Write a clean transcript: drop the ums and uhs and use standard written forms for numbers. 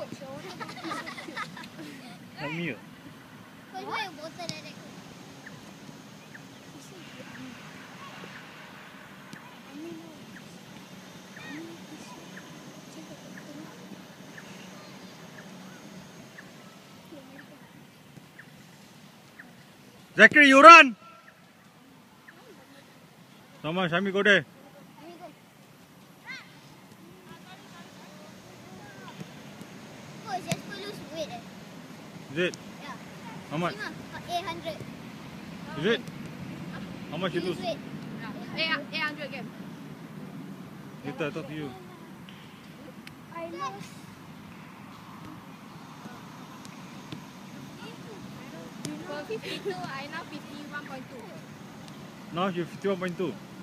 Like me. Zachary, you run! Come on, Shami, go there. Is it? Yeah. How much? 800. Is it? How much you lose? 800 again. Later, I talk to you. I lost. You go 52, I now 51.2. Now you're 51.2.